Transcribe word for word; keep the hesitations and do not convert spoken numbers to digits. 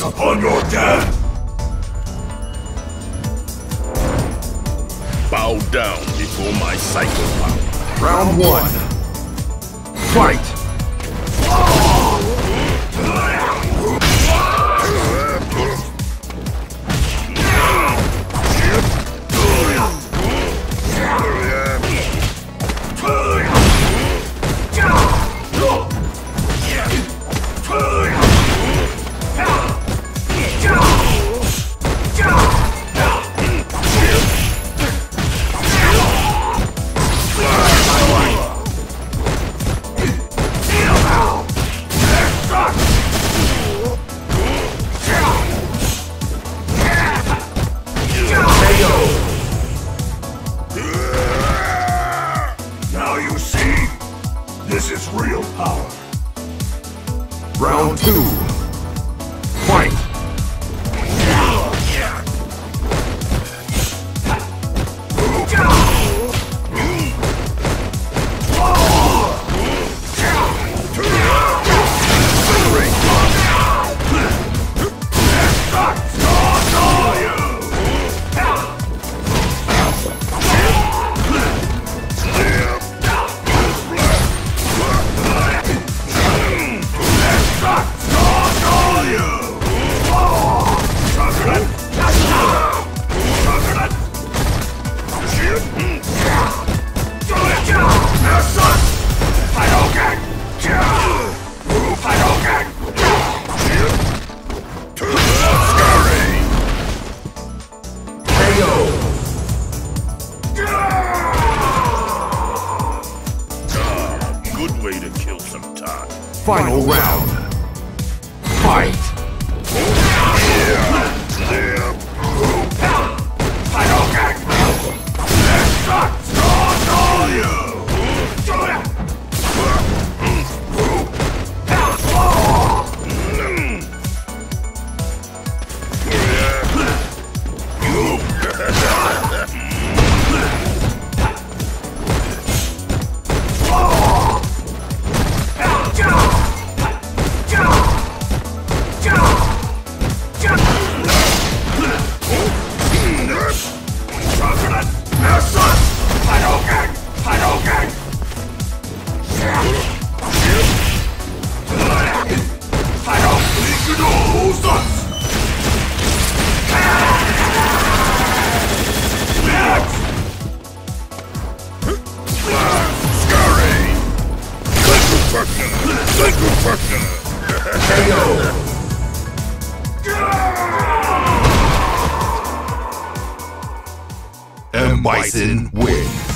Focus upon your death! Bow down before my psycho power. Round one. Fight! Now you see, this is real power. Round two. Fight! Good way to kill some time. Final round. Fight! And Bison win.